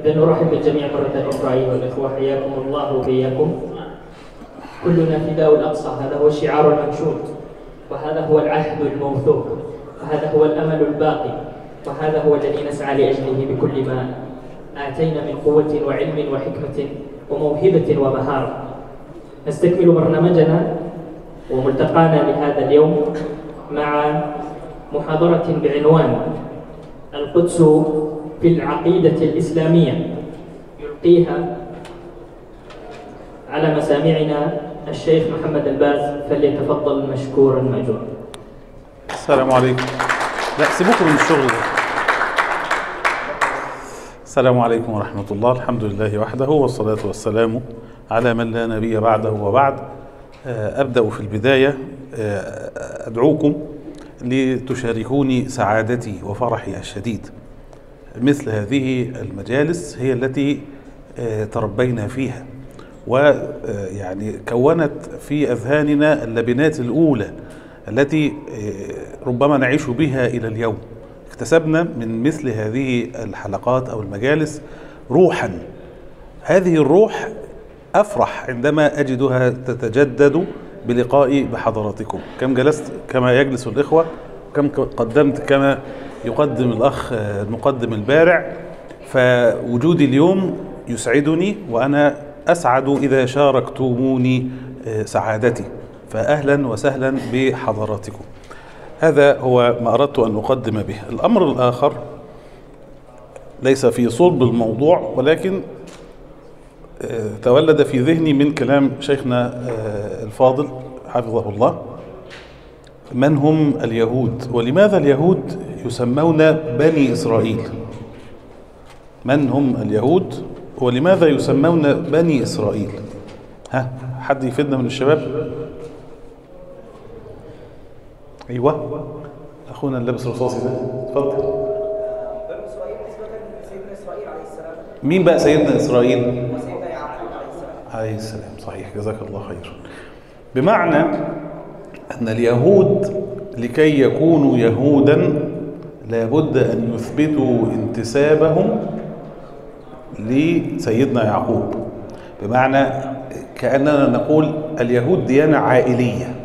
إذا نرحب بالجميع مرة أخرى أيها الأخوة، حياكم الله وبياكم. كلنا فداء الأقصى، هذا هو الشعار المنشود، وهذا هو العهد الموثوق، وهذا هو الأمل الباقي، وهذا هو الذي نسعى لأجله بكل ما آتينا من قوة وعلم وحكمة وموهبة ومهارة. نستكمل برنامجنا وملتقانا لهذا اليوم مع محاضرة بعنوان القدس في العقيدة الإسلامية، يلقيها على مسامعنا الشيخ محمد الباز، فليتفضل مشكورا مأجورا. السلام عليكم. لا سيبوكم من الشغل ده. السلام عليكم ورحمة الله. الحمد لله وحده، والصلاة والسلام على من لا نبي بعده وبعد. أبدأ في البداية أدعوكم لتشاركوني سعادتي وفرحي الشديد. مثل هذه المجالس هي التي تربينا فيها، ويعني كونت في أذهاننا اللبنات الأولى التي ربما نعيش بها إلى اليوم. اكتسبنا من مثل هذه الحلقات أو المجالس روحا، هذه الروح أفرح عندما أجدها تتجدد بلقائي بحضراتكم. كم جلست كما يجلس الإخوة، كم قدمت كما يقدم الأخ المقدم البارع، فوجودي اليوم يسعدني، وأنا أسعد إذا شاركتموني سعادتي، فأهلا وسهلا بحضراتكم. هذا هو ما أردت أن أقدم به. الأمر الآخر ليس في صلب الموضوع، ولكن تولد في ذهني من كلام شيخنا الفاضل حفظه الله. من هم اليهود؟ ولماذا اليهود يسمون بني إسرائيل؟ من هم اليهود ولماذا يسمون بني إسرائيل؟ ها، حد يفيدنا من الشباب؟ أيوة، أخونا اللبس رصاصي ده، اتفضل. بني إسرائيل نسبة لسيدنا إسرائيل عليه السلام. مين بقى سيدنا إسرائيل؟ سيدنا يعقوب عليه السلام. عليه السلام، صحيح، جزاك الله خير. بمعنى أن اليهود لكي يكونوا يهودا لابد أن يثبتوا انتسابهم لسيدنا يعقوب. بمعنى كأننا نقول اليهود ديانة عائلية.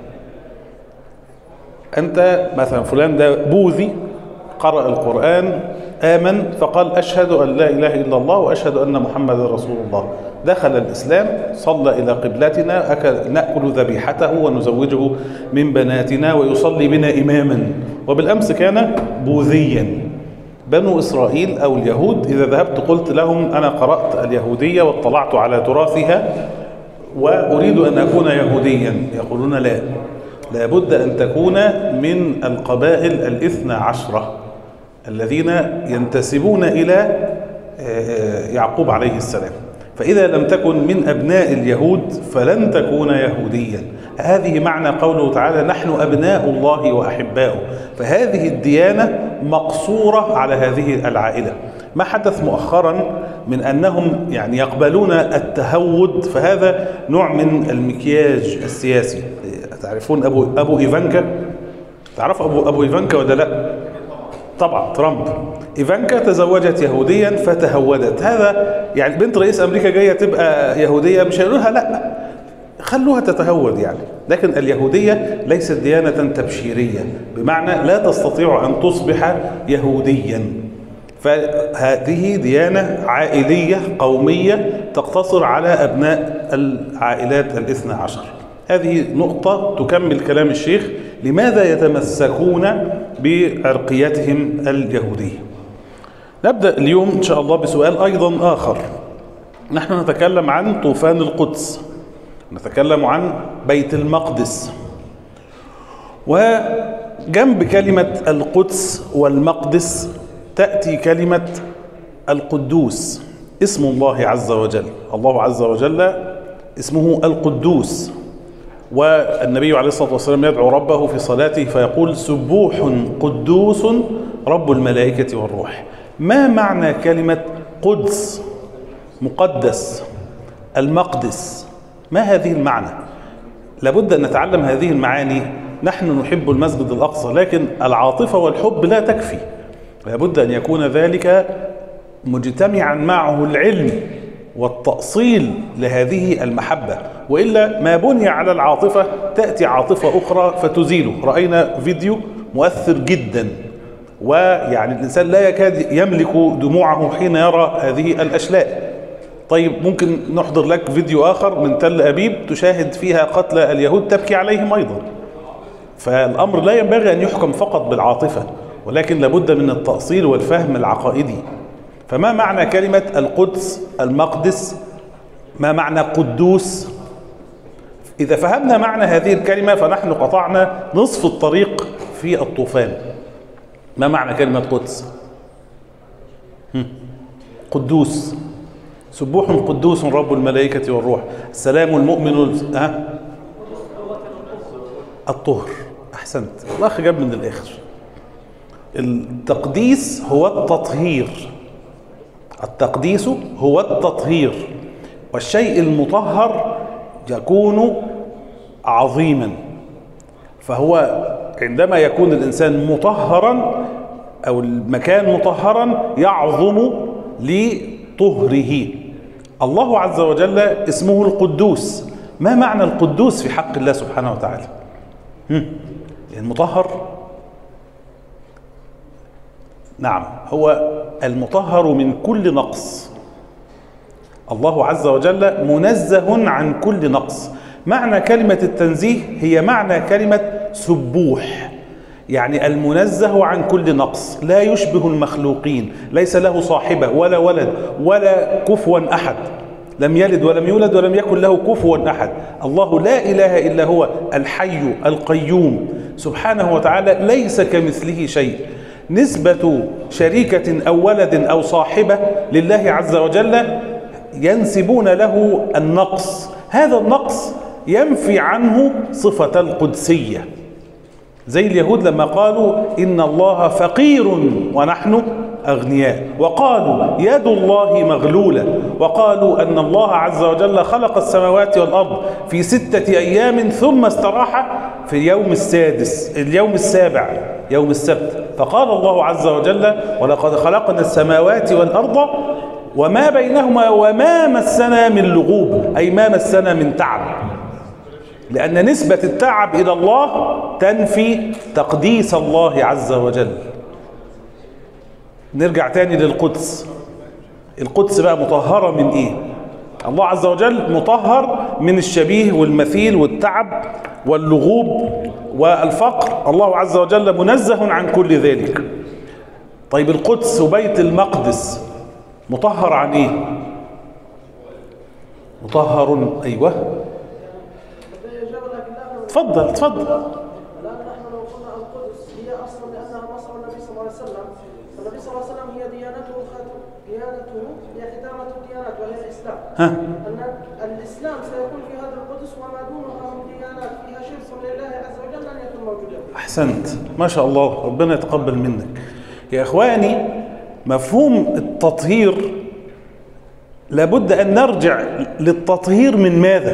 أنت مثلا فلان ده بوذي، قرأ القرآن، آمن، فقال أشهد أن لا إله إلا الله وأشهد أن محمد رسول الله، دخل الإسلام، صلى إلى قبلتنا، نأكل ذبيحته ونزوجه من بناتنا ويصلي بنا إماما، وبالأمس كان بوذيا. بنو إسرائيل أو اليهود إذا ذهبت قلت لهم أنا قرأت اليهودية واطلعت على تراثها وأريد أن أكون يهوديا، يقولون لا، لابد أن تكون من القبائل الاثنى عشرة الذين ينتسبون إلى يعقوب عليه السلام. فإذا لم تكن من أبناء اليهود فلن تكون يهوديا. هذه معنى قوله تعالى نحن أبناء الله وأحباؤه. فهذه الديانة مقصورة على هذه العائلة. ما حدث مؤخرا من أنهم يعني يقبلون التهود، فهذا نوع من المكياج السياسي. تعرفون أبو إيفانكا؟ تعرف أبو إيفانكا ولا لا؟ طبعا ترامب. إيفانكا تزوجت يهوديا فتهودت. هذا يعني بنت رئيس أمريكا جاية تبقى يهودية، مش هيقولوها لا، خلوها تتهود يعني. لكن اليهودية ليست ديانة تبشيرية، بمعنى لا تستطيع أن تصبح يهوديا. فهذه ديانة عائلية قومية تقتصر على أبناء العائلات الاثنى عشر. هذه نقطة تكمل كلام الشيخ لماذا يتمسكون بعرقيتهم اليهودية. نبدأ اليوم إن شاء الله بسؤال أيضا آخر. نحن نتكلم عن طوفان القدس، نتكلم عن بيت المقدس، وجنب كلمة القدس والمقدس تأتي كلمة القدوس، اسم الله عز وجل. الله عز وجل اسمه القدوس، والنبي عليه الصلاة والسلام يدعو ربه في صلاته فيقول سبوح قدوس رب الملائكة والروح. ما معنى كلمة قدس؟ مقدس، المقدس، ما هذه المعنى؟ لابد أن نتعلم هذه المعاني. نحن نحب المسجد الأقصى، لكن العاطفة والحب لا تكفي، لابد أن يكون ذلك مجتمعا معه العلم والتأصيل لهذه المحبة، وإلا ما بني على العاطفة تأتي عاطفة أخرى فتزيله. رأينا فيديو مؤثر جدا، ويعني الإنسان لا يكاد يملك دموعه حين يرى هذه الأشلاء. طيب ممكن نحضر لك فيديو آخر من تل أبيب تشاهد فيها قتل اليهود تبكي عليهم أيضا. فالأمر لا ينبغي أن يحكم فقط بالعاطفة، ولكن لابد من التأصيل والفهم العقائدي. فما معنى كلمة القدس، المقدس؟ ما معنى قدوس؟ إذا فهمنا معنى هذه الكلمة فنحن قطعنا نصف الطريق في الطوفان. ما معنى كلمة قدس؟ قدوس، سبوح قدوس رب الملائكة والروح، السلام المؤمن الطهر. أحسنت، الأخ جاب من الآخر. التقديس هو التطهير، التقديس هو التطهير، والشيء المطهر يكون عظيما. فهو عندما يكون الإنسان مطهرا أو المكان مطهرا يعظم لطهره. الله عز وجل اسمه القدوس. ما معنى القدوس في حق الله سبحانه وتعالى؟ المطهر، نعم، هو المطهر من كل نقص. الله عز وجل منزه عن كل نقص. معنى كلمة التنزيه هي معنى كلمة سبوح، يعني المنزه عن كل نقص، لا يشبه المخلوقين، ليس له صاحبة ولا ولد ولا كفوا أحد، لم يلد ولم يولد ولم يكن له كفوا أحد. الله لا إله إلا هو الحي القيوم سبحانه وتعالى، ليس كمثله شيء. نسبة شريكة أو ولد أو صاحبة لله عز وجل ينسبون له النقص. هذا النقص ينفي عنه صفة القدسية، زي اليهود لما قالوا إن الله فقير ونحن أغنياء، وقالوا يد الله مغلولة، وقالوا أن الله عز وجل خلق السماوات والأرض في 6 أيام ثم استراح في اليوم السادس، اليوم السابع، يوم السبت. فقال الله عز وجل ولقد خلقنا السماوات والأرض وما بينهما وما مسنا من لغوب، أي ما مسنا من تعب، لأن نسبة التعب إلى الله تنفي تقديس الله عز وجل. نرجع تاني للقدس. القدس بقى مطهرة من إيه؟ الله عز وجل مطهر من الشبيه والمثيل والتعب واللغوب والفقر. الله عز وجل منزه عن كل ذلك. طيب القدس وبيت المقدس مطهر عن إيه؟ مطهر، أيوه تفضل تفضل. الآن نحن لو قلنا القدس هي أصلا لأنها مصر النبي صلى الله عليه وسلم، فالنبي صلى الله عليه وسلم هي ديانته هي ختامة الديانات وهي الإسلام. أن الإسلام سيكون في هذا القدس وما دونها من ديانات فيها شرك لله عز وجل أن يكون موجودا. أحسنت، ما شاء الله، ربنا يتقبل منك. يا إخواني، مفهوم التطهير لابد أن نرجع للتطهير من ماذا؟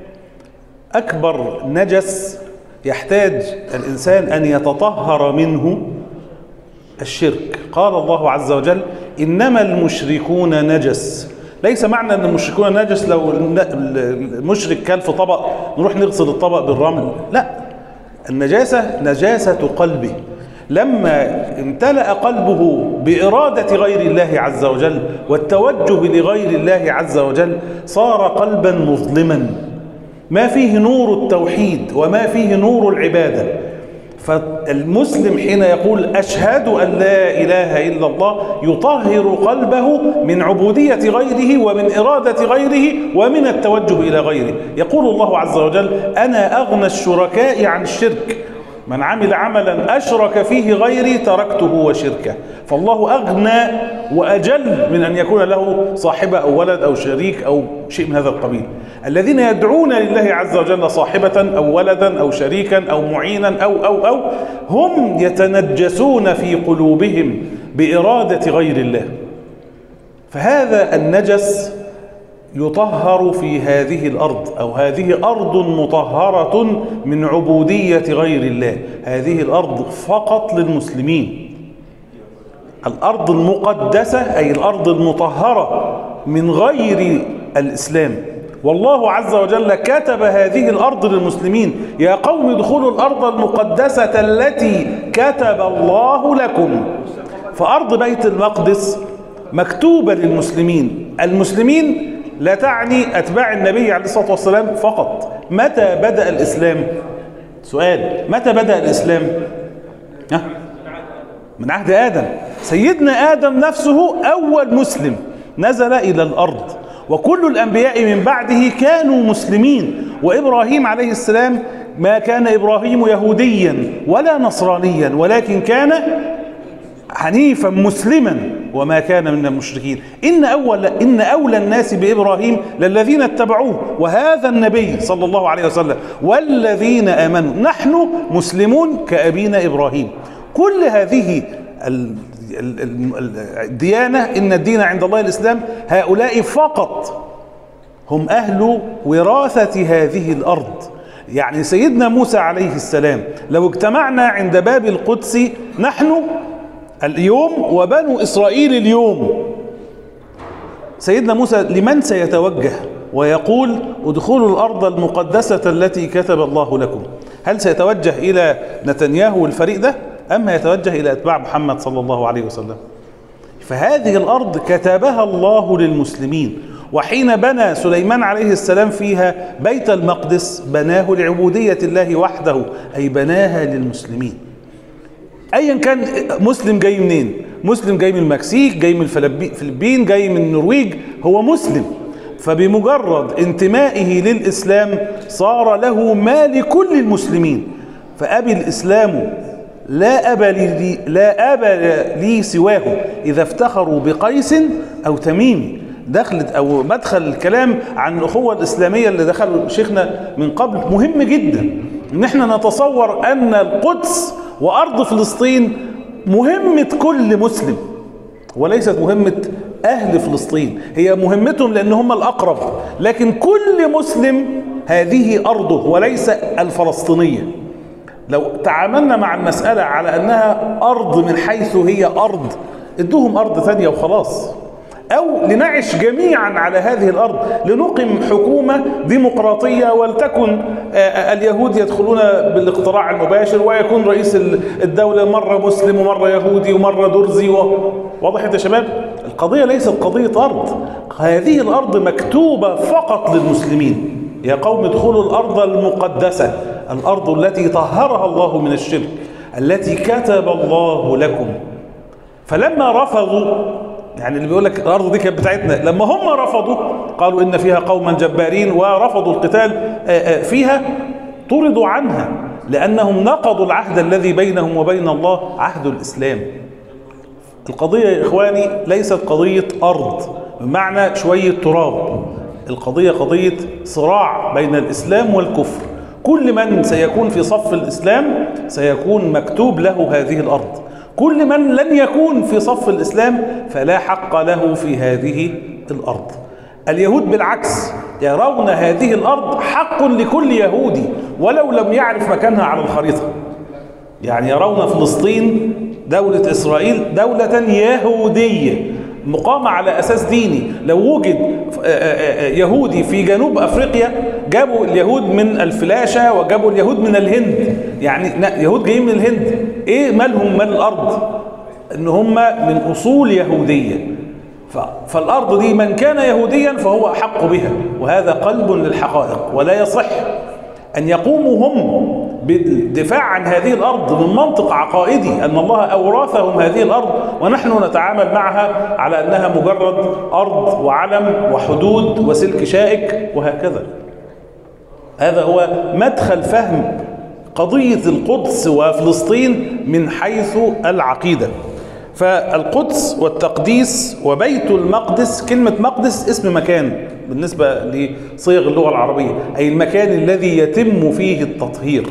أكبر نجس يحتاج الإنسان أن يتطهر منه الشرك. قال الله عز وجل إنما المشركون نجس. ليس معنى أن المشركون نجس لو المشرك كان في طبق نروح نغسل الطبق بالرمل، لا، النجاسة نجاسة قلبه. لما امتلأ قلبه بإرادة غير الله عز وجل والتوجه لغير الله عز وجل صار قلبا مظلما، ما فيه نور التوحيد وما فيه نور العبادة. فالمسلم حين يقول أشهد أن لا إله إلا الله يطهر قلبه من عبودية غيره ومن إرادة غيره ومن التوجه إلى غيره. يقول الله عز وجل أنا أغنى الشركاء عن الشرك، من عمل عملا أشرك فيه غيري تركته وشركه. فالله أغنى وأجل من أن يكون له صاحبة أو ولد أو شريك أو شيء من هذا القبيل. الذين يدعون لله عز وجل صاحبة أو ولدا أو شريكا أو معينا أو هم يتنجسون في قلوبهم بإرادة غير الله. فهذا النجس يطهر في هذه الأرض، أو هذه أرض مطهرة من عبودية غير الله، هذه الأرض فقط للمسلمين. الأرض المقدسة أي الأرض المطهرة من غير الإسلام. والله عز وجل كتب هذه الأرض للمسلمين: يا قوم ادخلوا الأرض المقدسة التي كتب الله لكم. فأرض بيت المقدس مكتوبة للمسلمين. المسلمين لا تعني أتباع النبي عليه الصلاة والسلام فقط. متى بدأ الإسلام؟ سؤال: متى بدأ الإسلام؟ من عهد آدم. سيدنا آدم نفسه أول مسلم نزل إلى الأرض، وكل الأنبياء من بعده كانوا مسلمين. وإبراهيم عليه السلام ما كان إبراهيم يهوديا ولا نصرانيا، ولكن كان حنيفا مسلما وما كان من المشركين. إن أولى الناس بإبراهيم للذين اتبعوه، وهذا النبي صلى الله عليه وسلم والذين آمنوا. نحن مسلمون كأبينا إبراهيم. كل هذه الديانة، إن الدين عند الله الإسلام، هؤلاء فقط هم أهل وراثة هذه الأرض. يعني سيدنا موسى عليه السلام لو اجتمعنا عند باب القدس نحن اليوم وبنو إسرائيل اليوم، سيدنا موسى لمن سيتوجه ويقول ادخلوا الأرض المقدسة التي كتب الله لكم؟ هل سيتوجه إلى نتنياهو والفريق ده، أم يتوجه إلى أتباع محمد صلى الله عليه وسلم؟ فهذه الأرض كتبها الله للمسلمين. وحين بنى سليمان عليه السلام فيها بيت المقدس بناه لعبودية الله وحده، أي بناها للمسلمين. أيا كان مسلم جاي منين، مسلم جاي من المكسيك، جاي من الفلبين، جاي من النرويج، هو مسلم. فبمجرد انتمائه للإسلام صار له ما لكل المسلمين. فأبي الإسلام لا أبا لي سواه إذا افتخروا بقيس أو تميم. دخلت أو مدخل الكلام عن الأخوة الإسلامية اللي دخل شيخنا من قبل مهم جدا، إن احنا نتصور أن القدس وأرض فلسطين مهمة كل مسلم، وليست مهمة أهل فلسطين. هي مهمتهم لأن هم الأقرب، لكن كل مسلم هذه أرضه وليس الفلسطينية. لو تعاملنا مع المسألة على أنها أرض من حيث هي أرض، ادوهم أرض ثانية وخلاص، أو لنعيش جميعا على هذه الأرض، لنقم حكومة ديمقراطية، ولتكن اليهود يدخلون بالاقتراع المباشر، ويكون رئيس الدولة مرة مسلم ومرة يهودي ومرة درزي. وضحت يا شباب؟ القضية ليست قضية أرض، هذه الأرض مكتوبة فقط للمسلمين. يا قوم ادخلوا الأرض المقدسة، الأرض التي طهرها الله من الشرك، التي كتب الله لكم. فلما رفضوا، يعني اللي بيقول لك الأرض دي كانت بتاعتنا، لما هم رفضوا قالوا إن فيها قوما جبارين ورفضوا القتال فيها، طردوا عنها لأنهم نقضوا العهد الذي بينهم وبين الله، عهد الإسلام. القضية يا إخواني ليست قضية أرض بمعنى شوية تراب، القضية قضية صراع بين الإسلام والكفر. كل من سيكون في صف الإسلام سيكون مكتوب له هذه الأرض، كل من لن يكون في صف الإسلام فلا حق له في هذه الأرض. اليهود بالعكس يرون هذه الأرض حق لكل يهودي ولو لم يعرف مكانها على الخريطة. يعني يرون فلسطين دولة إسرائيل دولة يهودية مقامة على أساس ديني. لو وجد يهودي في جنوب أفريقيا، جابوا اليهود من الفلاشة وجابوا اليهود من الهند، يعني يهود جايين من الهند، إيه مالهم مال الأرض؟ إن هم من أصول يهودية. فالأرض دي من كان يهوديا فهو أحق بها، وهذا قلب للحقائق. ولا يصح أن يقوموا هم بالدفاع عن هذه الأرض من منطق عقائدي أن الله أورثهم هذه الأرض ونحن نتعامل معها على أنها مجرد أرض وعلم وحدود وسلك شائك وهكذا. هذا هو مدخل فهم قضية القدس وفلسطين من حيث العقيدة. فالقدس والتقديس وبيت المقدس، كلمة مقدس اسم مكان بالنسبة لصيغ اللغة العربية، أي المكان الذي يتم فيه التطهير.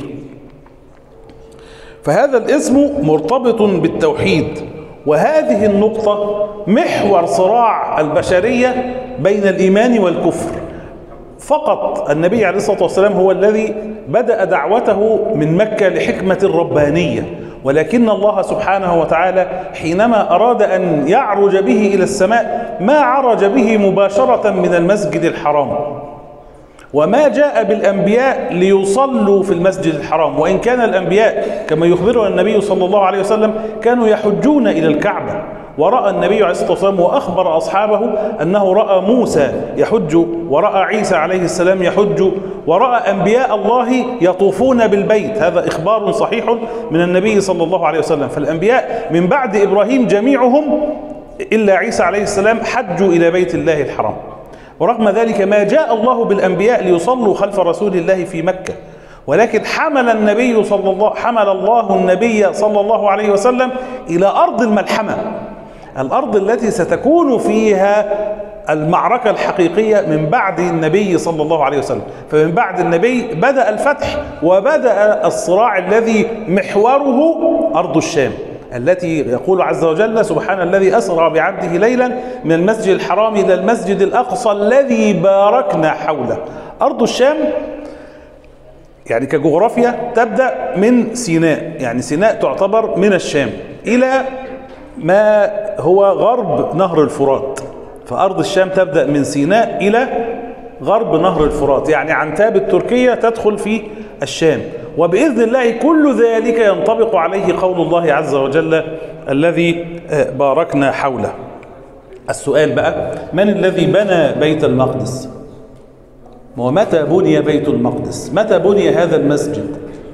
فهذا الاسم مرتبط بالتوحيد، وهذه النقطة محور صراع البشرية بين الإيمان والكفر. فقط النبي عليه الصلاة والسلام هو الذي بدأ دعوته من مكة لحكمة ربانية، ولكن الله سبحانه وتعالى حينما أراد أن يعرج به إلى السماء ما عرج به مباشرة من المسجد الحرام، وما جاء بالأنبياء ليصلوا في المسجد الحرام، وإن كان الأنبياء كما يخبرنا النبي صلى الله عليه وسلم كانوا يحجون إلى الكعبة، ورأى النبي عليه الصلاة والسلام وأخبر أصحابه أنه رأى موسى يحج، ورأى عيسى عليه السلام يحج، ورأى أنبياء الله يطوفون بالبيت. هذا إخبار صحيح من النبي صلى الله عليه وسلم. فالأنبياء من بعد إبراهيم جميعهم إلا عيسى عليه السلام حجوا إلى بيت الله الحرام. ورغم ذلك ما جاء الله بالأنبياء ليصلوا خلف رسول الله في مكة، ولكن حمل الله النبي صلى الله عليه وسلم إلى أرض الملحمة، الأرض التي ستكون فيها المعركة الحقيقية من بعد النبي صلى الله عليه وسلم. فمن بعد النبي بدأ الفتح وبدأ الصراع الذي محوره أرض الشام، التي يقول عز وجل: سبحان الذي أسرى بعبده ليلا من المسجد الحرام إلى المسجد الأقصى الذي باركنا حوله. أرض الشام يعني كجغرافيا تبدأ من سيناء، يعني سيناء تعتبر من الشام إلى ما هو غرب نهر الفرات. فأرض الشام تبدأ من سيناء إلى غرب نهر الفرات، يعني عنتاب التركية تدخل في الشام. وبإذن الله كل ذلك ينطبق عليه قول الله عز وجل: الذي باركنا حوله. السؤال بقى: من الذي بنى بيت المقدس؟ ومتى بني بيت المقدس؟ متى بني هذا المسجد؟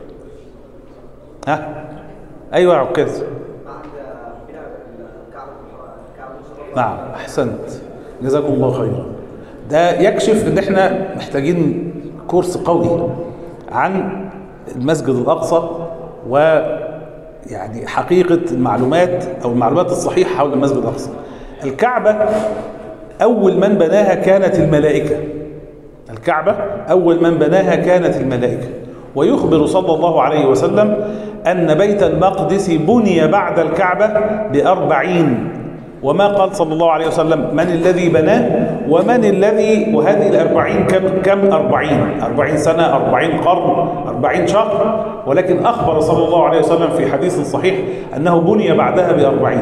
أيوة يا عكاز. نعم، أحسنت، جزاكم الله خيرا. ده يكشف ان احنا محتاجين كورس قوي عن المسجد الأقصى، ويعني حقيقة المعلومات أو المعلومات الصحيحة حول المسجد الأقصى. الكعبة أول من بناها كانت الملائكة. الكعبة أول من بناها كانت الملائكة. ويخبر صلى الله عليه وسلم أن بيت المقدس بني بعد الكعبة ب40. وما قال صلى الله عليه وسلم من الذي بناه ومن الذي، وهذه ال40 كم 40 سنة، 40 قرن، 40 شهر، ولكن أخبر صلى الله عليه وسلم في حديث صحيح أنه بني بعدها ب40.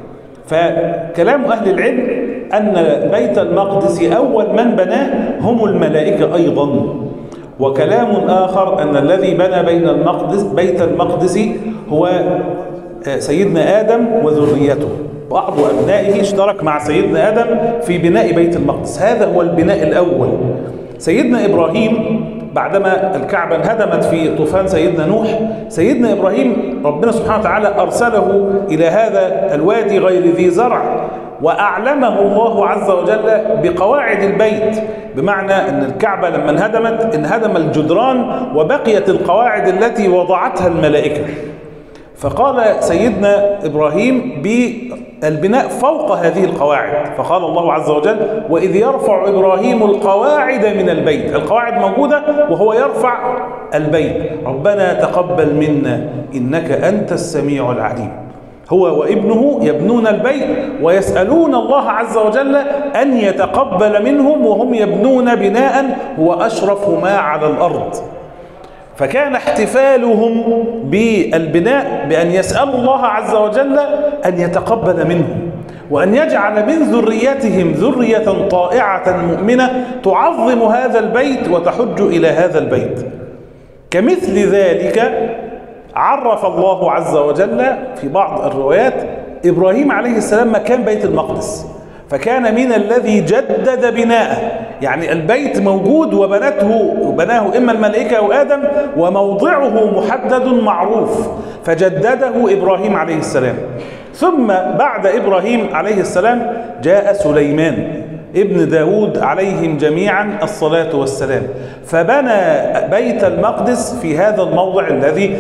فكلام أهل العلم أن بيت المقدس أول من بناه هم الملائكة أيضا. وكلام آخر أن الذي بنى بيت المقدس هو سيدنا آدم وذريته، بعض أبنائه اشترك مع سيدنا آدم في بناء بيت المقدس. هذا هو البناء الأول. سيدنا إبراهيم بعدما الكعبة انهدمت في طوفان سيدنا نوح، سيدنا إبراهيم ربنا سبحانه وتعالى أرسله إلى هذا الوادي غير ذي زرع، وأعلمه الله عز وجل بقواعد البيت، بمعنى أن الكعبة لما انهدم الجدران وبقيت القواعد التي وضعتها الملائكة. فقال سيدنا إبراهيم بالبناء فوق هذه القواعد، فقال الله عز وجل: وإذ يرفع إبراهيم القواعد من البيت. القواعد موجودة وهو يرفع البيت. ربنا تقبل منا إنك أنت السميع العليم. هو وابنه يبنون البيت ويسألون الله عز وجل أن يتقبل منهم وهم يبنون بناء هو أشرف ما على الأرض. فكان احتفالهم بالبناء بأن يسألوا الله عز وجل أن يتقبل منهم، وأن يجعل من ذريتهم ذرية طائعة مؤمنة تعظم هذا البيت وتحج إلى هذا البيت. كمثل ذلك عرف الله عز وجل في بعض الروايات إبراهيم عليه السلام مكان بيت المقدس، فكان من الذي جدد بناءه، يعني البيت موجود وبناه إما الملائكة أو آدم، وموضعه محدد معروف، فجدده إبراهيم عليه السلام. ثم بعد إبراهيم عليه السلام جاء سليمان ابن داود عليهم جميعا الصلاة والسلام، فبنى بيت المقدس في هذا الموضع الذي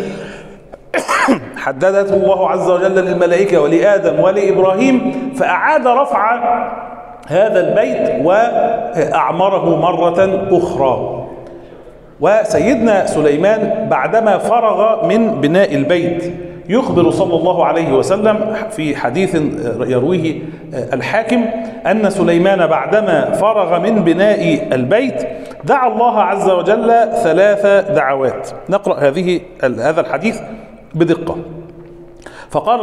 حددته الله عز وجل للملائكة ولآدم ولإبراهيم، فأعاد رفع هذا البيت وأعمره مرة أخرى. وسيدنا سليمان بعدما فرغ من بناء البيت يخبر صلى الله عليه وسلم في حديث يرويه الحاكم أن سليمان بعدما فرغ من بناء البيت دعا الله عز وجل 3 دعوات. نقرأ هذا الحديث بدقة. فقال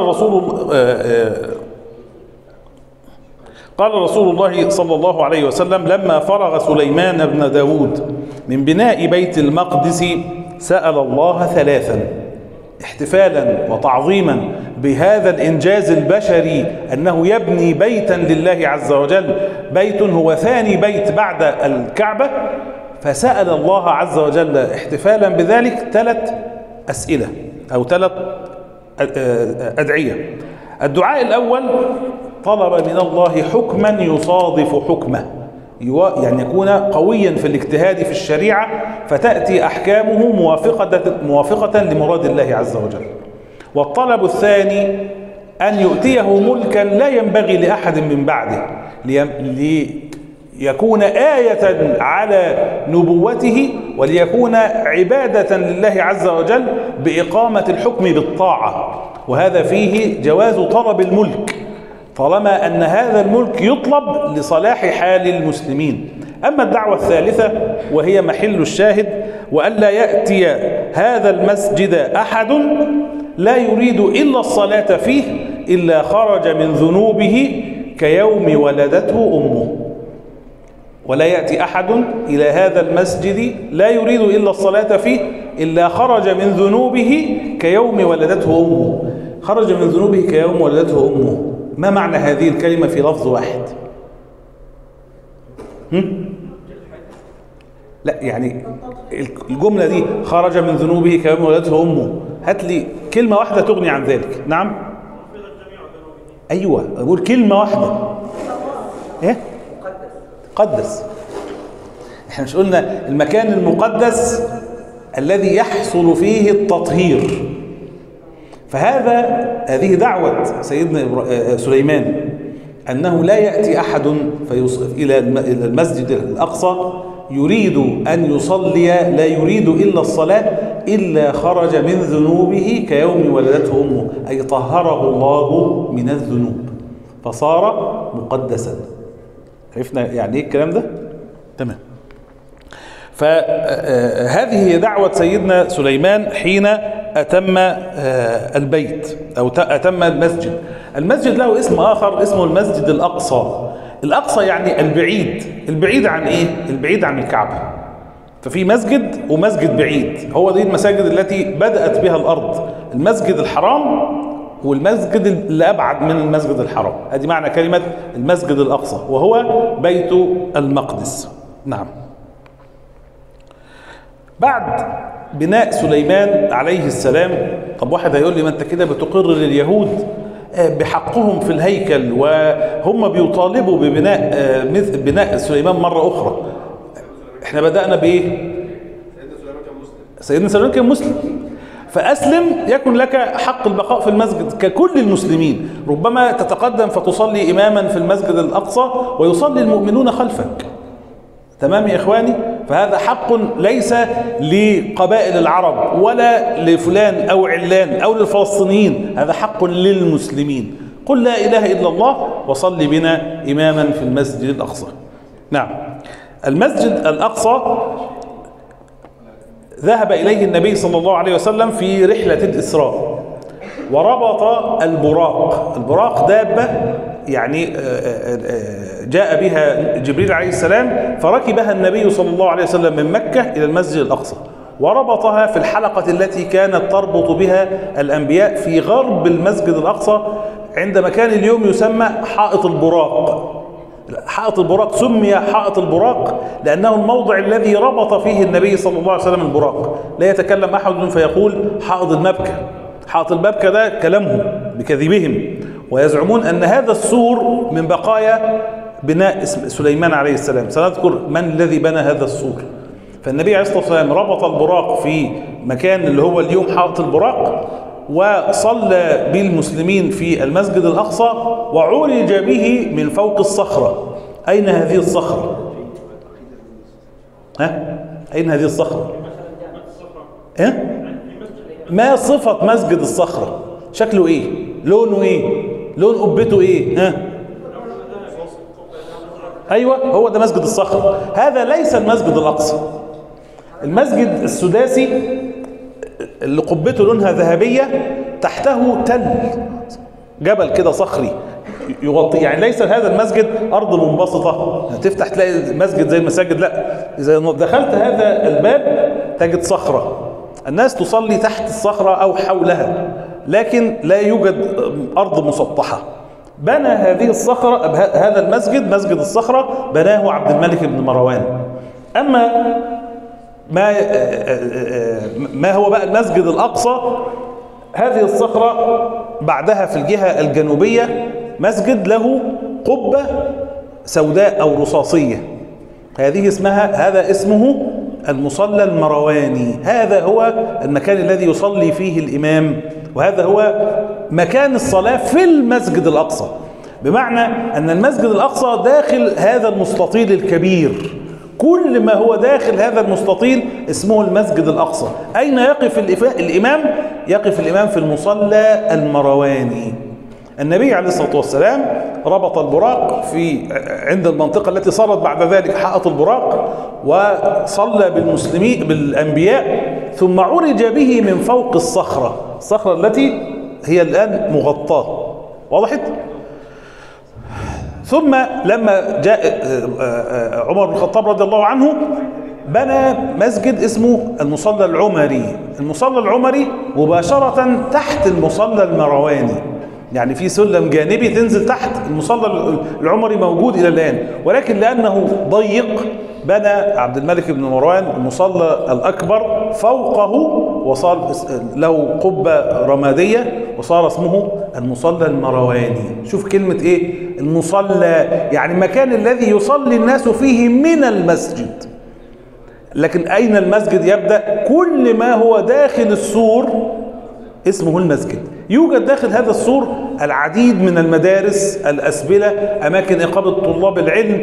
قال رسول الله صلى الله عليه وسلم: لما فرغ سليمان بن داود من بناء بيت المقدس سأل الله ثلاثا، احتفالا وتعظيما بهذا الإنجاز البشري، أنه يبني بيتا لله عز وجل، بيت هو ثاني بيت بعد الكعبة، فسأل الله عز وجل احتفالا بذلك 3 أسئلة أو 3 أدعية. الدعاء الأول طلب من الله حكما يصادف حكمه، يعني يكون قويا في الاجتهاد في الشريعة فتأتي أحكامه موافقة لمراد الله عز وجل. والطلب الثاني أن يؤتيه ملكا لا ينبغي لأحد من بعده، ليكون آية على نبوته، وليكون عبادة لله عز وجل بإقامة الحكم بالطاعة، وهذا فيه جواز طلب الملك طالما أن هذا الملك يطلب لصلاح حال المسلمين. أما الدعوة الثالثة وهي محل الشاهد: وألا يأتي هذا المسجد أحد لا يريد إلا الصلاة فيه إلا خرج من ذنوبه كيوم ولدته أمه. ولا يأتي أحد إلى هذا المسجد لا يريد إلا الصلاة فيه إلا خرج من ذنوبه كيوم ولدته أمه. خرج من ذنوبه كيوم ولدته أمه، ما معنى هذه الكلمة في لفظ واحد؟ لا، يعني الجملة دي خرج من ذنوبه كيوم ولدته أمه، هات لي كلمة واحدة تغني عن ذلك. نعم، أيوة، أقول كلمة واحدة. إيه؟ قدس. إحنا مش قلنا المكان المقدس الذي يحصل فيه التطهير؟ هذه دعوة سيدنا سليمان، أنه لا يأتي أحد إلى المسجد الأقصى يريد أن يصلي، لا يريد إلا الصلاة، إلا خرج من ذنوبه كيوم ولدته أمه، أي طهره الله من الذنوب فصار مقدسا. عرفنا يعني إيه الكلام ده؟ تمام. فهذه هي دعوة سيدنا سليمان حين أتم البيت أو أتم المسجد. المسجد له اسم آخر اسمه المسجد الأقصى. الأقصى يعني البعيد. البعيد عن إيه؟ البعيد عن الكعبة. ففي مسجد ومسجد بعيد، هو دي المساجد التي بدأت بها الأرض: المسجد الحرام والمسجد اللي أبعد من المسجد الحرام. هذه معنى كلمة المسجد الأقصى، وهو بيت المقدس. نعم. بعد بناء سليمان عليه السلام، طب واحد هيقول لي: ما انت كده بتقر لليهود بحقهم في الهيكل وهم بيطالبوا ببناء سليمان مرة أخرى. احنا بدأنا بإيه؟ سيدنا سليمان كان مسلم، فأسلم يكن لك حق البقاء في المسجد ككل المسلمين. ربما تتقدم فتصلي إماما في المسجد الأقصى ويصلي المؤمنون خلفك. تمام يا إخواني؟ فهذا حق ليس لقبائل العرب ولا لفلان أو علان أو للفلسطينيين، هذا حق للمسلمين. قل لا إله إلا الله وصل بنا إماما في المسجد الأقصى. نعم. المسجد الأقصى ذهب إليه النبي صلى الله عليه وسلم في رحلة الإسراء، وربط البراق. البراق دابة يعني جاء بها جبريل عليه السلام، فركبها النبي صلى الله عليه وسلم من مكة إلى المسجد الأقصى، وربطها في الحلقة التي كانت تربط بها الأنبياء في غرب المسجد الأقصى عند مكان اليوم يسمى حائط البراق. حائط البراق سمي حائط البراق لأنه الموضع الذي ربط فيه النبي صلى الله عليه وسلم البراق. لا يتكلم أحد فيقول حائط المبكى. حائط المبكى ده كلامهم بكذبهم، ويزعمون أن هذا السور من بقايا بناء سليمان عليه السلام. سنذكر من الذي بنى هذا السور. فالنبي عليه الصلاة والسلام ربط البراق في مكان اللي هو اليوم حائط البراق، وصلى بالمسلمين في المسجد الأقصى، وعرج به من فوق الصخرة. أين هذه الصخرة؟ أين هذه الصخرة؟ ما صفة مسجد الصخرة؟ شكله إيه؟ لونه إيه؟ لون قبته إيه؟ أيوة، هو ده مسجد الصخرة. هذا ليس المسجد الأقصى. المسجد السداسي اللي قبته لونها ذهبية تحته تل، جبل كده صخري يغطي، يعني ليس هذا المسجد أرض منبسطة يعني تفتح تلاقي المسجد زي المساجد، لا، إذا دخلت هذا الباب تجد صخرة، الناس تصلي تحت الصخرة أو حولها، لكن لا يوجد أرض مسطحة. بنى هذه الصخرة، هذا المسجد مسجد الصخرة بناه عبد الملك بن مروان. أما ما هو بقى المسجد الأقصى، هذه الصخرة بعدها في الجهة الجنوبية مسجد له قبة سوداء أو رصاصية، هذا اسمه المصلى المرواني. هذا هو المكان الذي يصلي فيه الإمام، وهذا هو مكان الصلاة في المسجد الأقصى، بمعنى أن المسجد الأقصى داخل هذا المستطيل الكبير، كل ما هو داخل هذا المستطيل اسمه المسجد الأقصى. أين يقف الإمام؟ يقف الإمام في المصلى المرواني. النبي عليه الصلاة والسلام ربط البراق عند المنطقة التي صارت بعد ذلك حائط البراق، وصلى بالأنبياء، ثم عرج به من فوق الصخرة التي هي الآن مغطاة، وضحت؟ ثم لما جاء عمر بن الخطاب رضي الله عنه بنى مسجد اسمه المصلى العمري. المصلى العمري مباشرة تحت المصلى المرواني، يعني في سلم جانبي تنزل تحت. المصلى العمري موجود إلى الآن، ولكن لأنه ضيق بنى عبد الملك بن مروان المصلى الأكبر فوقه، وصار له قبة رمادية، وصار اسمه المصلى المرواني. شوف كلمة إيه؟ المصلى، يعني المكان الذي يصلي الناس فيه من المسجد. لكن أين المسجد يبدأ؟ كل ما هو داخل السور اسمه المسجد. يوجد داخل هذا السور العديد من المدارس، الأسبلة، أماكن إقامة طلاب العلم،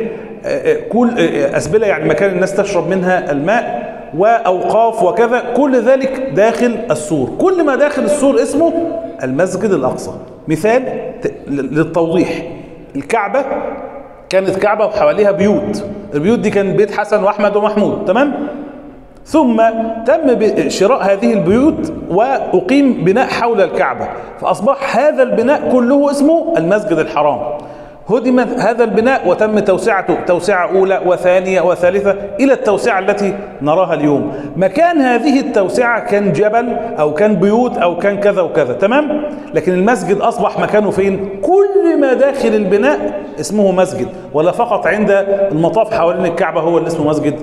كل أسبلة يعني مكان الناس تشرب منها الماء، وأوقاف وكذا، كل ذلك داخل السور. كل ما داخل السور اسمه المسجد الأقصى. مثال للتوضيح، الكعبة كانت كعبة وحواليها بيوت، البيوت دي كان بيت حسن وأحمد ومحمود، تمام؟ ثم تم شراء هذه البيوت وأقيم بناء حول الكعبة، فأصبح هذا البناء كله اسمه المسجد الحرام. هدم هذا البناء وتم توسعته توسعة أولى وثانية وثالثة إلى التوسعة التي نراها اليوم. مكان هذه التوسعة كان جبل أو كان بيوت أو كان كذا وكذا، تمام؟ لكن المسجد أصبح مكانه فين؟ كل ما داخل البناء اسمه مسجد، ولا فقط عند المطاف حوالين الكعبة هو اللي اسمه مسجد،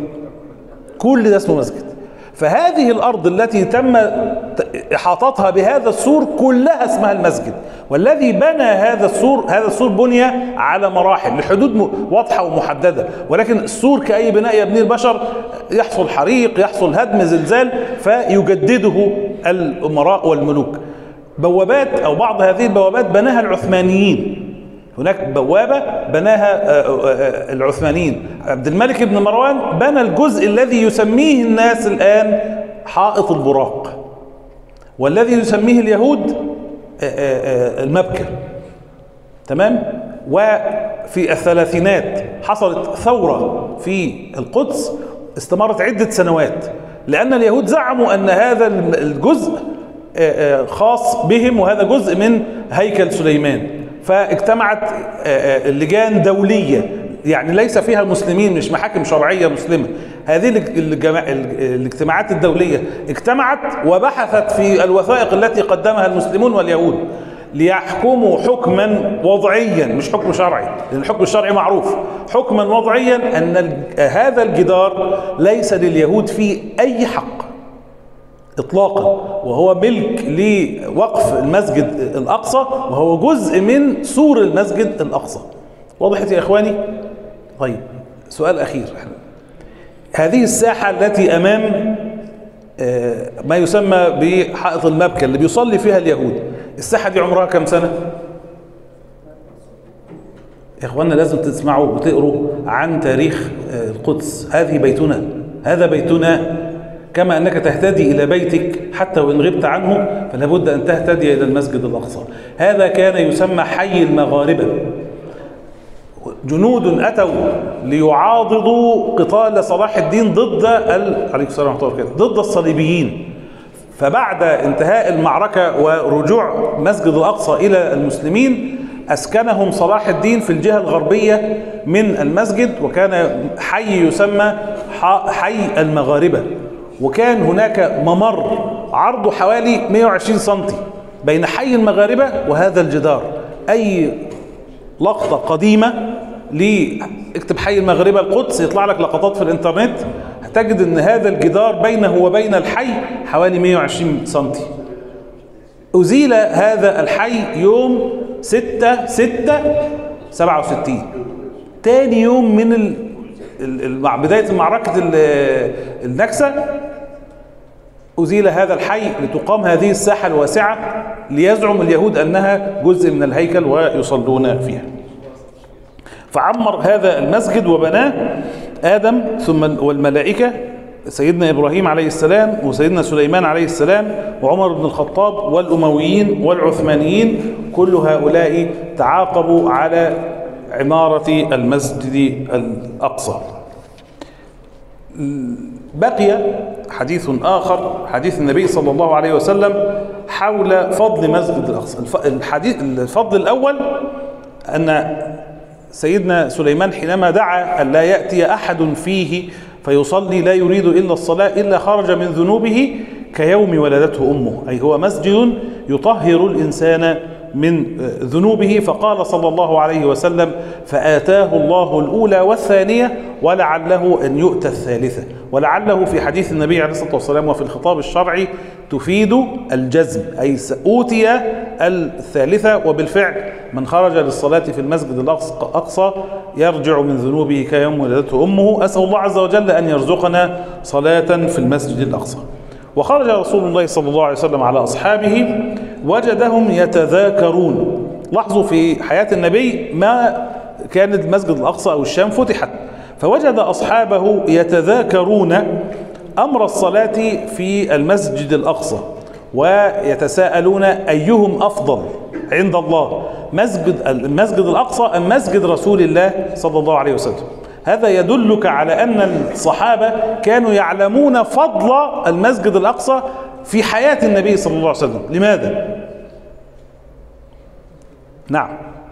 كل ده اسمه مسجد. فهذه الأرض التي تم إحاطتها بهذا السور كلها اسمها المسجد. والذي بنى هذا السور بني على مراحل لحدود واضحة ومحددة، ولكن السور كأي بناء يبنيه البشر يحصل حريق، يحصل هدم، زلزال، فيجدده الأمراء والملوك. بوابات أو بعض هذه البوابات بناها العثمانيين، هناك بوابة بناها العثمانيين. عبد الملك بن مروان بنى الجزء الذي يسميه الناس الآن حائط البراق، والذي يسميه اليهود المبكى، تمام؟ وفي الثلاثينات حصلت ثورة في القدس استمرت عدة سنوات، لأن اليهود زعموا أن هذا الجزء خاص بهم وهذا جزء من هيكل سليمان. فاجتمعت لجان دولية يعني ليس فيها مسلمين، مش محاكم شرعية مسلمة. هذه الاجتماعات الدولية اجتمعت وبحثت في الوثائق التي قدمها المسلمون واليهود ليحكموا حكما وضعيا، مش حكم شرعي، لأن الحكم الشرعي معروف، حكما وضعيا أن هذا الجدار ليس لليهود فيه أي حق إطلاقا، وهو ملك لوقف المسجد الأقصى، وهو جزء من سور المسجد الأقصى. وضحت يا إخواني؟ طيب، سؤال أخير. هذه الساحة التي أمام ما يسمى بحائط المبكى اللي بيصلي فيها اليهود، الساحة دي عمرها كم سنة؟ يا إخواننا لازم تسمعوا وتقروا عن تاريخ القدس. هذه بيتنا، هذا بيتنا، كما أنك تهتدي إلى بيتك حتى وإن غبت عنه فلا بد أن تهتدي إلى المسجد الأقصى. هذا كان يسمى حي المغاربة. جنود أتوا ليعاضدوا قتال صلاح الدين ضد عليكم السلام ورحمة الله وبركاته، ضد الصليبيين. فبعد انتهاء المعركة ورجوع مسجد الأقصى إلى المسلمين أسكنهم صلاح الدين في الجهة الغربية من المسجد، وكان حي يسمى حي المغاربة، وكان هناك ممر عرضه حوالي 120 سنتي بين حي المغاربة وهذا الجدار. أي لقطة قديمة اكتب حي المغاربة القدس يطلع لك لقطات في الانترنت، هتجد ان هذا الجدار بينه وبين الحي حوالي 120 سنتي. أزيل هذا الحي يوم 6/6/67، تاني يوم من بداية معركة النكسة أزيل هذا الحي لتقام هذه الساحة الواسعة ليزعم اليهود أنها جزء من الهيكل ويصلون فيها. فعمر هذا المسجد وبناه آدم ثم والملائكة، سيدنا إبراهيم عليه السلام وسيدنا سليمان عليه السلام وعمر بن الخطاب والأمويين والعثمانيين، كل هؤلاء تعاقبوا على عمارة المسجد الأقصى. بقي حديث آخر، حديث النبي صلى الله عليه وسلم حول فضل مسجد الأقصى. الفضل الأول أن سيدنا سليمان حينما دعا أن لا يأتي أحد فيه فيصلي لا يريد إلا الصلاة إلا خرج من ذنوبه كيوم ولدته أمه، أي هو مسجد يطهر الإنسان من ذنوبه. فقال صلى الله عليه وسلم: فآتاه الله الأولى والثانية ولعله أن يؤتى الثالثة. ولعله في حديث النبي عليه الصلاة والسلام وفي الخطاب الشرعي تفيد الجزم، أي أوتي الثالثة. وبالفعل من خرج للصلاة في المسجد الأقصى يرجع من ذنوبه كيوم ولدته أمه. أسأل الله عز وجل أن يرزقنا صلاة في المسجد الأقصى. وخرج رسول الله صلى الله عليه وسلم على أصحابه وجدهم يتذاكرون. لاحظوا في حياة النبي ما كان المسجد الأقصى أو الشام فتحت، فوجد أصحابه يتذاكرون أمر الصلاة في المسجد الأقصى ويتساءلون أيهم أفضل عند الله، المسجد الأقصى أم مسجد رسول الله صلى الله عليه وسلم. هذا يدلك على أن الصحابة كانوا يعلمون فضل المسجد الأقصى في حياة النبي صلى الله عليه وسلم. لماذا؟ نعم.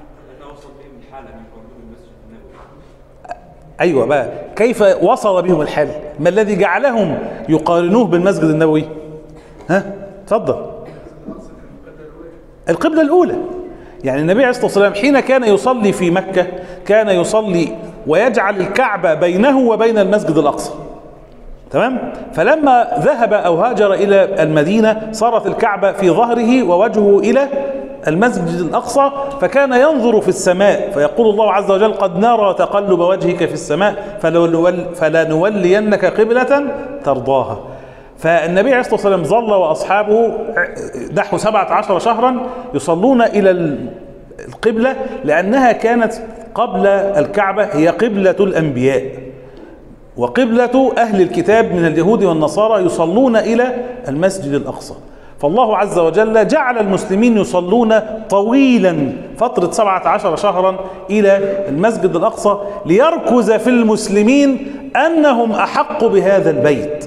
أيوة بقى، كيف وصل بهم الحال؟ ما الذي جعلهم يقارنوه بالمسجد النبوي؟ ها؟ تفضل. القبلة الأولى. يعني النبي عليه الصلاة والسلام حين كان يصلي في مكة كان يصلي ويجعل الكعبة بينه وبين المسجد الأقصى. تمام؟ فلما ذهب أو هاجر إلى المدينة صارت الكعبة في ظهره ووجهه إلى المسجد الأقصى، فكان ينظر في السماء فيقول الله عز وجل: قد نرى تقلب وجهك في السماء فلنولينك قبلة ترضاها. فالنبي عليه الصلاة والسلام ظل وأصحابه نحو 17 شهرا يصلون إلى القبلة، لأنها كانت قبل الكعبة هي قبلة الأنبياء وقبلة أهل الكتاب من اليهود والنصارى، يصلون إلى المسجد الأقصى. فالله عز وجل جعل المسلمين يصلون طويلا فترة 17 شهرا إلى المسجد الأقصى ليركز في المسلمين أنهم أحق بهذا البيت.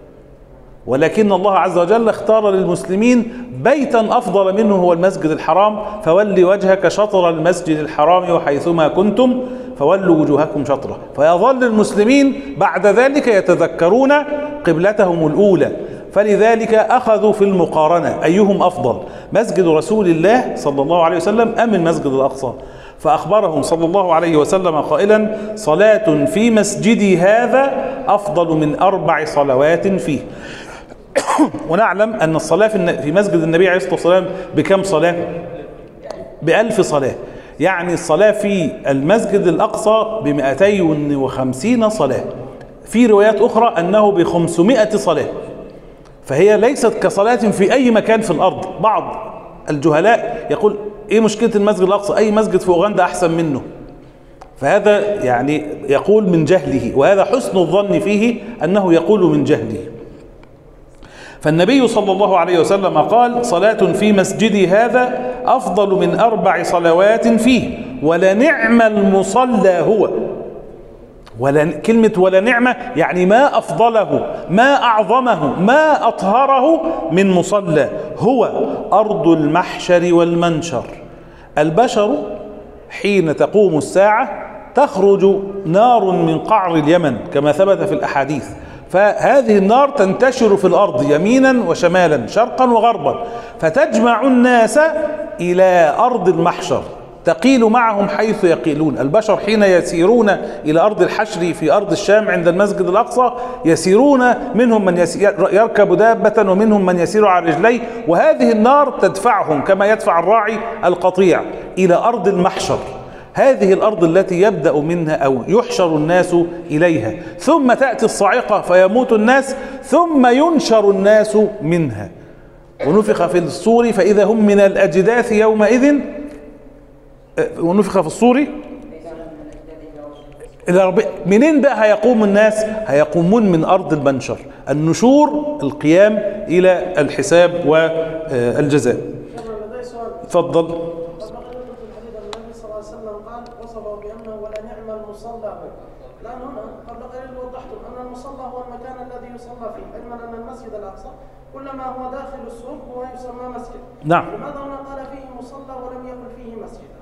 ولكن الله عز وجل اختار للمسلمين بيتا أفضل منه هو المسجد الحرام: فول وجهك شطر المسجد الحرام وحيثما كنتم فولوا وجوهكم شطره. فيظل المسلمين بعد ذلك يتذكرون قبلتهم الأولى، فلذلك أخذوا في المقارنة أيهم أفضل، مسجد رسول الله صلى الله عليه وسلم أم المسجد الأقصى؟ فأخبرهم صلى الله عليه وسلم قائلا: صلاة في مسجدي هذا أفضل من 4 صلوات فيه. ونعلم أن الصلاة في مسجد النبي عليه الصلاة والسلام بكم صلاة؟ ب1000 صلاة. يعني الصلاة في المسجد الأقصى ب250 صلاة. في روايات أخرى أنه ب500 صلاة. فهي ليست كصلاة في أي مكان في الأرض. بعض الجهلاء يقول: إيه مشكلة المسجد الأقصى؟ أي مسجد في أوغندا أحسن منه. فهذا يعني يقول من جهله، وهذا حسن الظن فيه أنه يقول من جهله. فالنبي صلى الله عليه وسلم قال: صلاة في مسجدي هذا أفضل من 4 صلوات فيه، ولنعم المصلى هو. كلمة ولا نعمة يعني ما أفضله، ما أعظمه، ما أطهره من مصلى، هو أرض المحشر والمنشر. البشر حين تقوم الساعة تخرج نار من قعر اليمن كما ثبت في الأحاديث، فهذه النار تنتشر في الأرض يمينا وشمالا شرقا وغربا، فتجمع الناس إلى أرض المحشر تقيل معهم حيث يقيلون. البشر حين يسيرون إلى أرض الحشر في أرض الشام عند المسجد الأقصى يسيرون، منهم من يركب دابة ومنهم من يسير على رجليه، وهذه النار تدفعهم كما يدفع الراعي القطيع إلى أرض المحشر، هذه الأرض التي يبدأ منها أو يحشر الناس إليها، ثم تأتي الصاعقة فيموت الناس، ثم ينشر الناس منها. ونفخ في الصور فإذا هم من الأجداث يومئذ، ونفخ في الصور منين بقى هيقوم الناس؟ هيقومون من أرض المنشر، النشور القيام إلى الحساب والجزاء. تفضل. النبي صلى الله عليه وسلم قال وصفه بأنه ولا نعم المصلى، لأن هنا قبل قليل وضحتم أن المصلى هو المكان الذي يصلى فيه، علما أن المسجد الأقصى كلما هو داخل السوق هو يسمى مسجد. نعم. لماذا هنا قال فيه مصلى ولم يقل فيه مسجد؟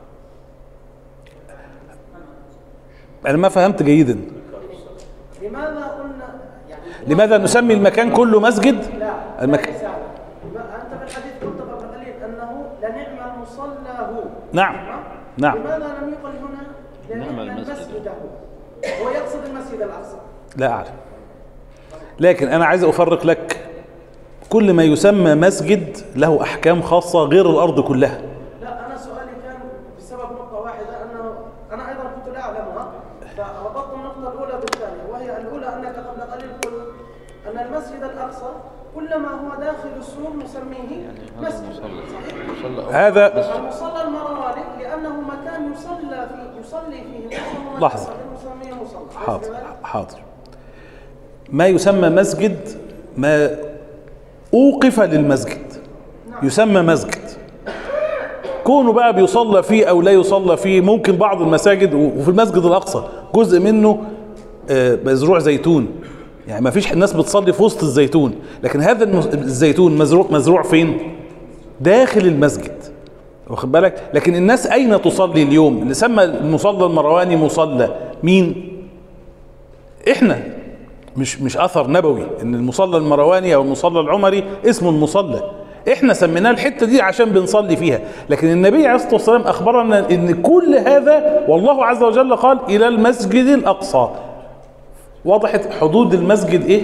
أنا ما فهمت جيدا. لماذا قلنا لماذا نسمي المكان كله مسجد؟ لا المكان. أنت في الحديث قلت قبل قليل أنه لنعم المصلى هو. نعم. نعم. لماذا لم يقل هنا لنعم المسجد هو؟ هو يقصد المسجد الأقصى. لا أعلم، لكن أنا عايز أفرق لك، كل ما يسمى مسجد له أحكام خاصة غير الأرض كلها. لا أنا سؤالي كان بسبب نقطة واحدة، أنه أنا أيضا كنت لا أعلمها، فربطت النقطة الأولى بالثانية، وهي الأولى أنك قبل قليل قلت أن المسجد الأقصى كلما هو داخل السور نسميه مسجد، صحيح؟ هذا المصلى المرواني لأنه مكان يصلي فيه لحظة. نسميه مصلى. حاضر. ما يسمى مسجد ما أوقف للمسجد يسمى مسجد، كونه بقى بيصلى فيه أو لا يصلى فيه. ممكن بعض المساجد، وفي المسجد الأقصى جزء منه مزروع زيتون، يعني ما فيش الناس بتصلي في وسط الزيتون، لكن هذا الزيتون مزروع فين؟ داخل المسجد، واخد بالك؟ لكن الناس أين تصلي اليوم؟ اللي سمى المصلى المرواني مصلى مين؟ إحنا، مش أثر نبوي إن المصلى المرواني أو المصلى العمري اسمه المصلى، إحنا سميناه الحتة دي عشان بنصلي فيها، لكن النبي عليه الصلاة والسلام أخبرنا إن كل هذا والله عز وجل قال إلى المسجد الأقصى. وضحت حدود المسجد إيه؟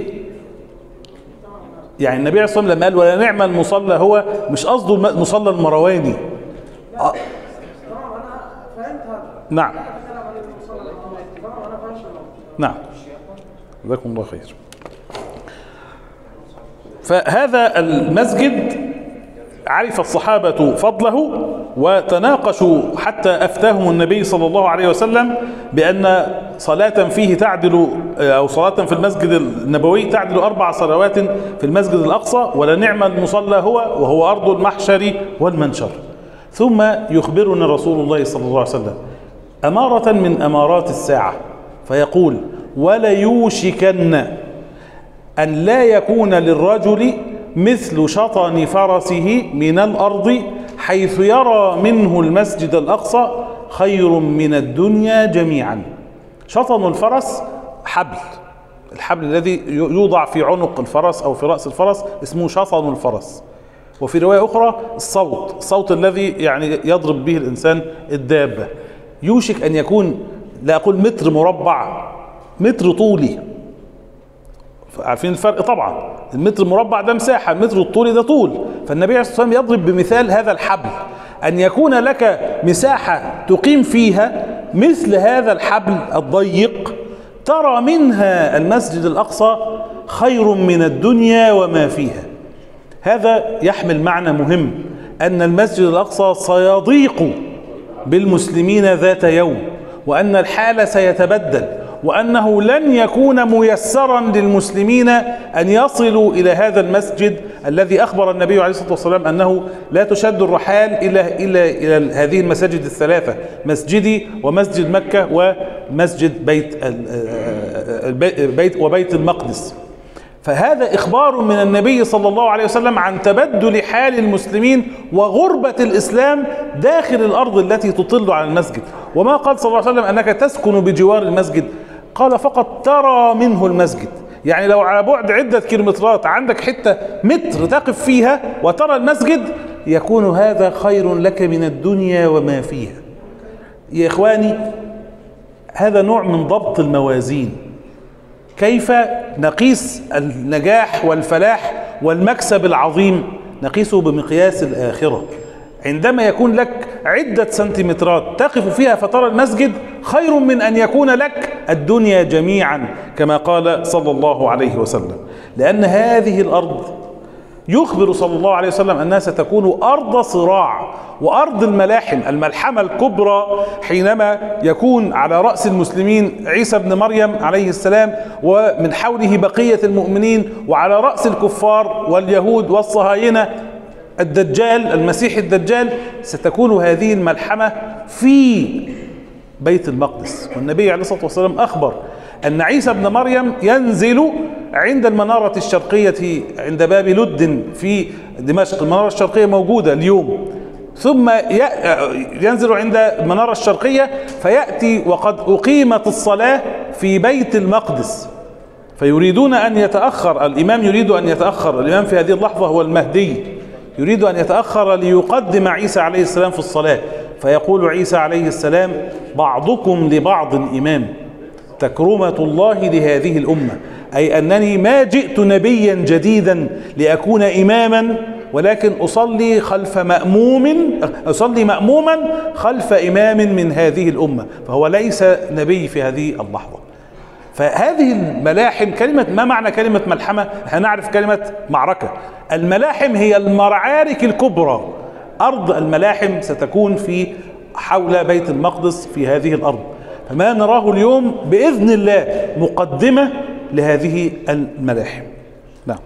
يعني النبي عليه الصلاة والسلام لما قال ولا نعم المصلى هو مش قصده المصلى المرواني. تمام أنا فهمت هذا. نعم. أنا فهمت. نعم. جزاكم الله خير. فهذا المسجد عرف الصحابة فضله وتناقشوا حتى أفتاهم النبي صلى الله عليه وسلم بأن صلاة فيه تعدل، أو صلاة في المسجد النبوي تعدل 4 صلوات في المسجد الأقصى، ولنعم المصلى هو وهو أرض المحشر والمنشر. ثم يخبرنا رسول الله صلى الله عليه وسلم أمارة من أمارات الساعة فيقول وليوشكن أن لا يكون للرجل مثل شطن فرسه من الأرض حيث يرى منه المسجد الأقصى خير من الدنيا جميعا. شطن الفرس الحبل الذي يوضع في عنق الفرس أو في رأس الفرس اسمه شطن الفرس. وفي رواية أخرى الصوت الذي يعني يضرب به الإنسان الدابة. يوشك أن يكون، لا أقول متر مربع، متر طولي. عارفين الفرق طبعا، المتر المربع ده مساحة، المتر الطولي ده طول. فالنبي عليه الصلاة والسلام يضرب بمثال هذا الحبل، أن يكون لك مساحة تقيم فيها مثل هذا الحبل الضيق ترى منها المسجد الأقصى خير من الدنيا وما فيها. هذا يحمل معنى مهم، أن المسجد الأقصى سيضيق بالمسلمين ذات يوم، وأن الحال سيتبدل، وأنه لن يكون ميسرا للمسلمين أن يصلوا إلى هذا المسجد الذي أخبر النبي عليه الصلاة والسلام أنه لا تشد الرحال إلى هذه المساجد الثلاثة: مسجدي ومسجد مكة ومسجد بيت المقدس. فهذا إخبار من النبي صلى الله عليه وسلم عن تبدل حال المسلمين وغربة الإسلام داخل الأرض التي تطل على المسجد. وما قال صلى الله عليه وسلم أنك تسكن بجوار المسجد، قال فقط ترى منه المسجد. يعني لو على بعد عدة كيلومترات عندك حتة متر تقف فيها وترى المسجد، يكون هذا خير لك من الدنيا وما فيها. يا إخواني، هذا نوع من ضبط الموازين. كيف نقيس النجاح والفلاح والمكسب العظيم؟ نقيسه بمقياس الآخرة. عندما يكون لك عدة سنتيمترات تقف فيها فترى المسجد، خير من أن يكون لك الدنيا جميعا، كما قال صلى الله عليه وسلم. لأن هذه الأرض يخبر صلى الله عليه وسلم أنها ستكون أرض صراع وأرض الملاحم، الملحمة الكبرى حينما يكون على رأس المسلمين عيسى بن مريم عليه السلام، ومن حوله بقية المؤمنين، وعلى رأس الكفار واليهود والصهاينة الدجال، المسيح الدجال. ستكون هذه الملحمة في بيت المقدس. والنبي عليه الصلاة والسلام أخبر أن عيسى بن مريم ينزل عند المنارة الشرقية عند باب لد في دمشق. المنارة الشرقية موجودة اليوم. ثم ينزل عند المنارة الشرقية فيأتي وقد أقيمت الصلاة في بيت المقدس، فيريدون أن يتأخر. الإمام يريد أن يتأخر. الإمام في هذه اللحظة هو المهدي، يريد أن يتأخر ليقدم عيسى عليه السلام في الصلاة. فيقول عيسى عليه السلام: بعضكم لبعض إمام، تكرمة الله لهذه الأمة. أي أنني ما جئت نبيا جديدا لأكون إماما، ولكن أصلي مأموما خلف إمام من هذه الأمة، فهو ليس نبي في هذه اللحظة. فهذه الملاحم، كلمة ما معنى كلمة ملحمة؟ هنعرف كلمة معركة. الملاحم هي المعارك الكبرى. أرض الملاحم ستكون في حول بيت المقدس في هذه الأرض. فما نراه اليوم بإذن الله مقدمة لهذه الملاحم. نعم.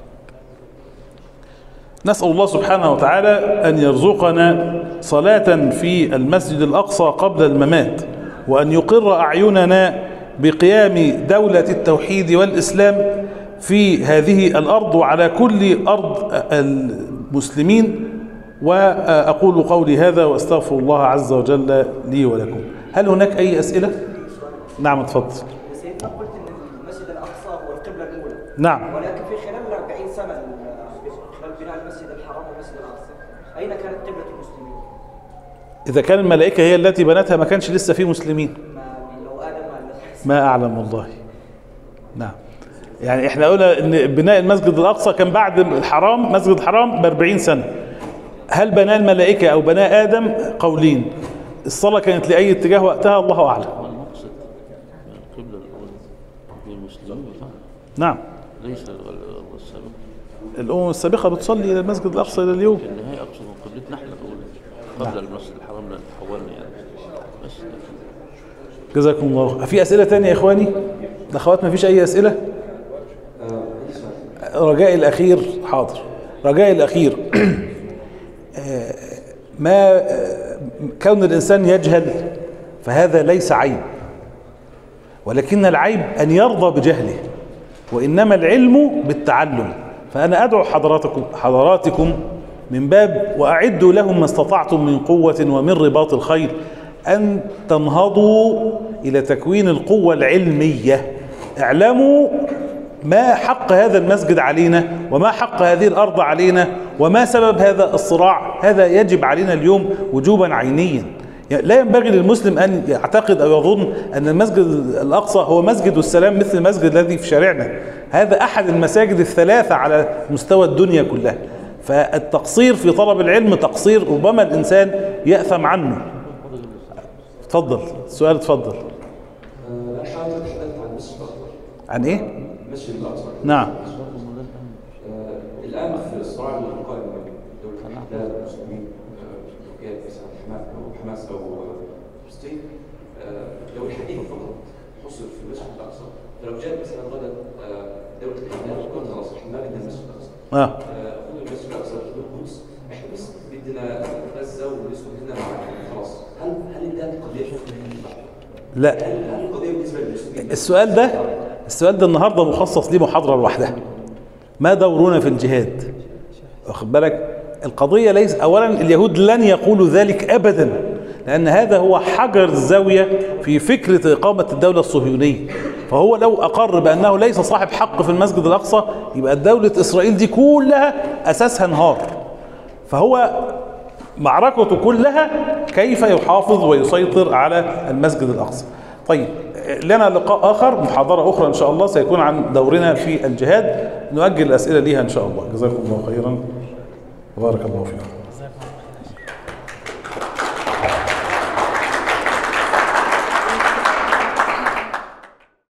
نسأل الله سبحانه وتعالى أن يرزقنا صلاة في المسجد الأقصى قبل الممات، وأن يقر أعيننا بقيام دولة التوحيد والإسلام في هذه الأرض وعلى كل أرض المسلمين. وأقول قولي هذا وأستغفر الله عز وجل لي ولكم. هل هناك أي أسئلة؟ نعم، اتفضل. سيدنا قلت ان المسجد الاقصى هو القبله الاولى. نعم. ولكن في خلال 40 سنه خلال بناء المسجد الحرام والمسجد الاقصى، اين كانت قبله المسلمين؟ إذا كان الملائكة هي التي بنتها ما كانش لسه في مسلمين. لو ادم ما أعلم والله. نعم. يعني احنا قلنا ان بناء المسجد الاقصى كان بعد الحرام، مسجد الحرام ب40 سنه. هل بناه الملائكه او بناه ادم؟ قولين. الصلاه كانت لاي اتجاه وقتها؟ الله اعلم. المقصد القبله الاولى للمسلمين. نعم. ليس السابق. الامم السابقه بتصلي الى المسجد الاقصى الى اليوم. النهايه اقصد من قبلتنا احنا الاولى قبل المسجد الحرام لان تحولنا يعني. بس جزاكم الله. في اسئله ثانيه يا اخواني؟ الاخوات ما فيش اي اسئله؟ رجائي الأخير، حاضر، رجائي الأخير ما كون الإنسان يجهل فهذا ليس عيب، ولكن العيب أن يرضى بجهله، وإنما العلم بالتعلم. فأنا أدعو حضراتكم من باب وأعدوا لهم ما استطعتم من قوة ومن رباط الخيل أن تنهضوا إلى تكوين القوة العلمية. اعلموا ما حق هذا المسجد علينا، وما حق هذه الأرض علينا، وما سبب هذا الصراع. هذا يجب علينا اليوم وجوبا عينيا. لا ينبغي للمسلم أن يعتقد أو يظن أن المسجد الأقصى هو مسجد السلام مثل المسجد الذي في شارعنا. هذا أحد المساجد الثلاثة على مستوى الدنيا كلها. فالتقصير في طلب العلم تقصير ربما الإنسان يأثم عنه. تفضل السؤال، تفضل. عن إيه؟ مسجد الأقصى. نعم. الآن في الصراع القائم بين دولة الاحتلال والمسلمين بقيادة حماس أو فلسطين، لو الحديث فقط خص في المسجد الاقصى، فلو جاءت مثلا غدا دوله الاحتلال تقول خلاص احنا ما بدنا المسجد الاقصى. خذوا المسجد الاقصى خذوا القدس، احنا بس بدنا غزه ونسكن هنا خلاص. هل انتهت القضيه؟ لا. هل القضيه بالنسبه للمسلمين؟ السؤال ده النهارده مخصص ليه محاضره لوحدها. ما دورنا في الجهاد؟ واخد بالك؟ القضيه ليس اولا اليهود لن يقولوا ذلك ابدا، لان هذا هو حجر الزاويه في فكره اقامه الدوله الصهيونيه. فهو لو اقر بانه ليس صاحب حق في المسجد الاقصى يبقى دوله اسرائيل دي كلها اساسها انهار. فهو معركته كلها كيف يحافظ ويسيطر على المسجد الاقصى. طيب لنا لقاء اخر، محاضره اخرى ان شاء الله سيكون عن دورنا في الجهاد، نؤجل الاسئله ليها ان شاء الله. جزاكم الله خيرا وبارك الله فيكم.